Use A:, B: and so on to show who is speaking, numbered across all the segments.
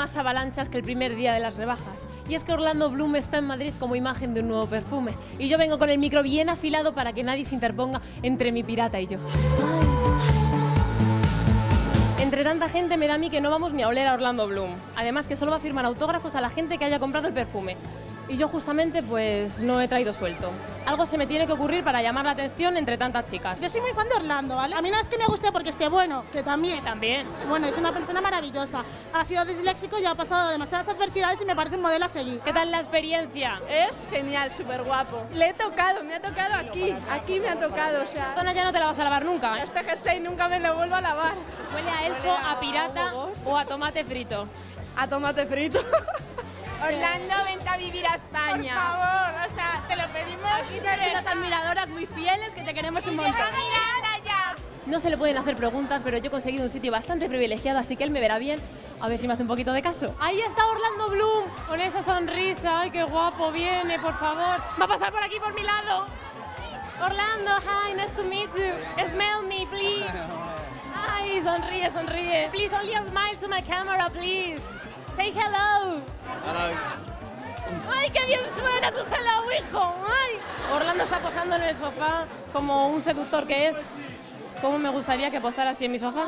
A: más avalanchas que el primer día de las rebajas. Y es que Orlando Bloom está en Madrid como imagen de un nuevo perfume. Y yo vengo con el micro bien afilado para que nadie se interponga entre mi pirata y yo. Entre tanta gente me da a mí que no vamos ni a oler a Orlando Bloom. Además que solo va a firmar autógrafos a la gente que haya comprado el perfume. Y yo justamente pues no he traído suelto. Algo se me tiene que ocurrir para llamar la atención entre tantas chicas.
B: Yo soy muy fan de Orlando, ¿vale? A mí no es que me guste porque esté bueno, que también.
A: También.
B: Bueno, es una persona maravillosa. Ha sido disléxico y ha pasado demasiadas adversidades y me parece un modelo a seguir.
A: ¿Qué tal la experiencia?
C: Es genial, súper guapo. Le he tocado, me ha tocado aquí me ha tocado, o sea...
A: Esta zona ya no te la vas a lavar nunca, ¿eh?
C: Este jersey nunca me lo vuelvo a lavar.
A: Huele a elfo, a pirata o a tomate frito.
D: A tomate frito.
C: Orlando, vente a vivir a España.
B: Por favor, o sea, te lo pedimos.
A: Aquí tienes unas admiradoras muy fieles que te queremos un montón.
C: mirar allá!
A: No se le pueden hacer preguntas, pero yo he conseguido un sitio bastante privilegiado, así que él me verá bien. A ver si me hace un poquito de caso. Ahí está Orlando Bloom, con esa sonrisa. Ay, qué guapo viene, por favor. Va a pasar por aquí, por mi lado. Orlando, hi, nice to meet you. Smell me, please. Ay, sonríe, sonríe. Please, only a smile to my camera, please. Say hello. ¡Ay, qué bien suena tu hello, hijo! ¡Ay! Orlando está posando en el sofá como un seductor que es. ¿Cómo me gustaría que posara así en mi sofá?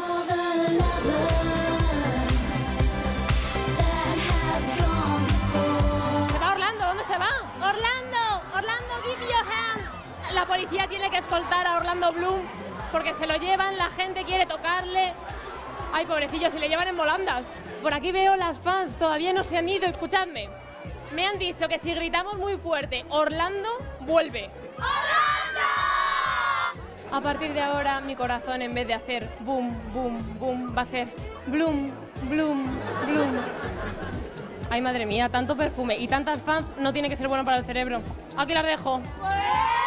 A: ¿Se va Orlando? ¿Dónde se va? ¡Orlando! ¡Orlando, give your hand! La policía tiene que escoltar a Orlando Bloom porque se lo llevan, la gente quiere tocarle. Ay, pobrecillo, se le llevan en volandas. Por aquí veo las fans, todavía no se han ido. Escuchadme. Me han dicho que si gritamos muy fuerte, Orlando vuelve. ¡Orlando! A partir de ahora, mi corazón, en vez de hacer boom, boom, boom, va a hacer bloom, bloom, bloom. Ay, madre mía, tanto perfume y tantas fans no tiene que ser bueno para el cerebro. Aquí las dejo.